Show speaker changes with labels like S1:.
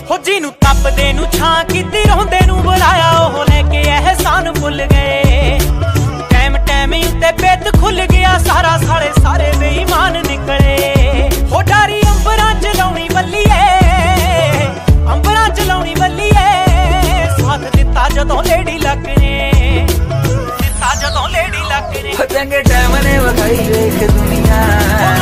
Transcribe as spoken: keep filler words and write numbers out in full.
S1: ਹੋ ਜਿਹਨੂੰ ਤਪਦੇ ਨੂੰ ਛਾਂ ਕੀਤੀ ਰੋਂਦੇ ਨੂੰ ਬੁਲਾਇਆ ਉਹ ਲੈ ਕੇ ਅਹਿਸਾਨ ਭੁੱਲ ਗਏ। ਟਾਈਮ ਟਾਈਮ ਉੱਤੇ ਬੇਤ ਖੁੱਲ ਗਿਆ ਸਾਰਾ ਸਾਲੇ ਸਾਰੇ ਬੇਈਮਾਨ ਨਿਕਲੇ। ਹੋ ਡਾਰੀ ਅੰਬਰਾਂ ਚ ਲਾਉਣੀ ਬੱਲੀਏ ਅੰਬਰਾਂ ਚ ਲਾਉਣੀ ਬੱਲੀਏ ਸਾਥ ਦਿੱਤਾ ਜਦੋਂ ਲੇਡੀ ਲੱਕ ਨੇ ਦਿੱਤਾ ਜਦੋਂ ਲੇਡੀ ਲੱਕ ਨੇ।
S2: ਚੰਗੇ ਟਾਈਮ ਨੇ ਵਿਖਾਈ ਵੇਖ ਦੁਨੀਆ